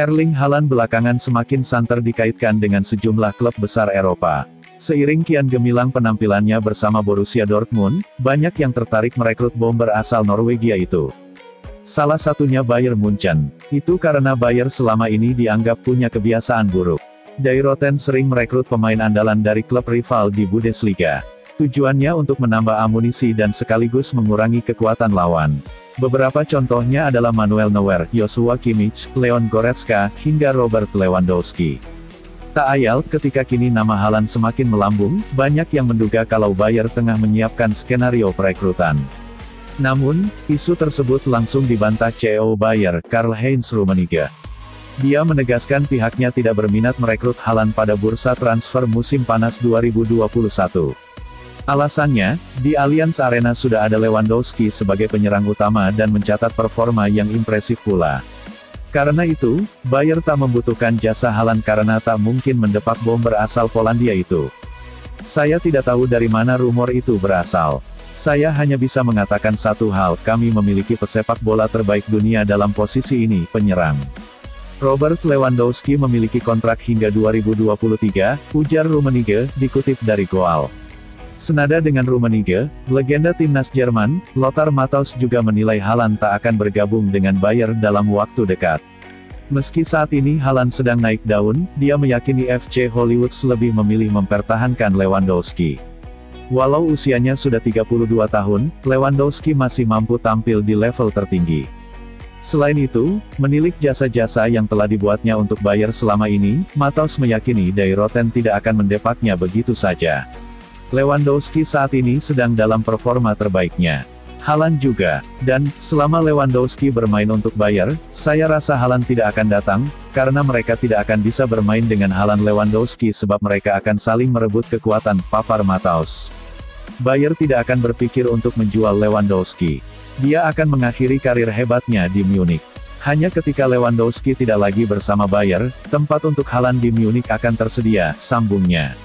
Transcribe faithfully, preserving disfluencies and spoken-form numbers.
Erling Haaland belakangan semakin santer dikaitkan dengan sejumlah klub besar Eropa. Seiring kian gemilang penampilannya bersama Borussia Dortmund, banyak yang tertarik merekrut bomber asal Norwegia itu. Salah satunya Bayern Munchen. Itu karena Bayern selama ini dianggap punya kebiasaan buruk. Die Roten sering merekrut pemain andalan dari klub rival di Bundesliga. Tujuannya untuk menambah amunisi dan sekaligus mengurangi kekuatan lawan. Beberapa contohnya adalah Manuel Neuer, Joshua Kimmich, Leon Goretzka, hingga Robert Lewandowski. Tak ayal, ketika kini nama Haaland semakin melambung, banyak yang menduga kalau Bayern tengah menyiapkan skenario perekrutan. Namun, isu tersebut langsung dibantah C E O Bayern, Karl-Heinz Rummenigge. Dia menegaskan pihaknya tidak berminat merekrut Haaland pada bursa transfer musim panas dua ribu dua puluh satu. Alasannya, di Allianz Arena sudah ada Lewandowski sebagai penyerang utama dan mencatat performa yang impresif pula. Karena itu, Bayern tak membutuhkan jasa Haaland karena tak mungkin mendepak bomber asal Polandia itu. Saya tidak tahu dari mana rumor itu berasal. Saya hanya bisa mengatakan satu hal, kami memiliki pesepak bola terbaik dunia dalam posisi ini, penyerang. Robert Lewandowski memiliki kontrak hingga dua ribu dua puluh tiga, ujar Rummenigge, dikutip dari Goal. Senada dengan Rummenigge, legenda timnas Jerman, Lothar Matthäus juga menilai Haaland tak akan bergabung dengan Bayern dalam waktu dekat. Meski saat ini Haaland sedang naik daun, dia meyakini F C Hollywood lebih memilih mempertahankan Lewandowski. Walau usianya sudah tiga puluh dua tahun, Lewandowski masih mampu tampil di level tertinggi. Selain itu, menilik jasa-jasa yang telah dibuatnya untuk Bayern selama ini, Matthäus meyakini Die Roten tidak akan mendepaknya begitu saja. Lewandowski saat ini sedang dalam performa terbaiknya. Haaland juga. Dan, selama Lewandowski bermain untuk Bayern, saya rasa Haaland tidak akan datang, karena mereka tidak akan bisa bermain dengan Haaland Lewandowski sebab mereka akan saling merebut kekuatan, papar Matthäus. Bayern tidak akan berpikir untuk menjual Lewandowski. Dia akan mengakhiri karir hebatnya di Munich. Hanya ketika Lewandowski tidak lagi bersama Bayern, tempat untuk Haaland di Munich akan tersedia, sambungnya.